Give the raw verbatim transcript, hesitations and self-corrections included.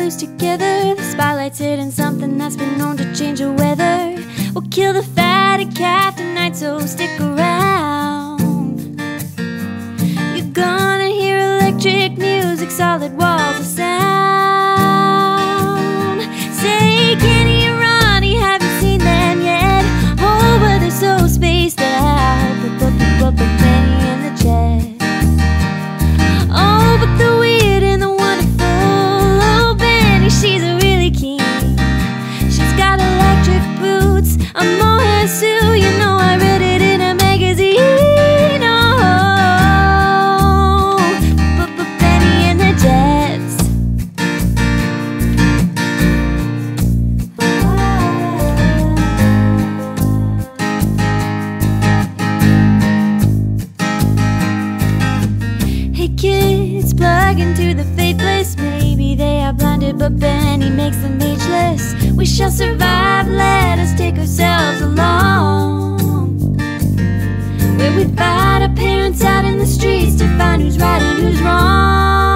lose together. The spotlight's hitting something that's been known to change the weather. We'll kill the fatted calf tonight, so stick around. You're gonna hear electric music, solid walls of sound. Say, Kenny and Ronnie, have you seen them yet? Oh, but they're so spaced out. But, but, but, but, but Bennie and the Jet. Oh, but the weird and the wonderful. Oh, Bennie, she's a really keen. She's got electric boots, a mohair suit. You know I read it in a magazine. Oh, but, but Bennie and the Jets. Hey kids, plug into the faithless. Maybe they are blinded, but Bennie makes them ageless. We shall survive, let us take ourselves along, where we fight our parents out in the streets to find who's right and who's wrong.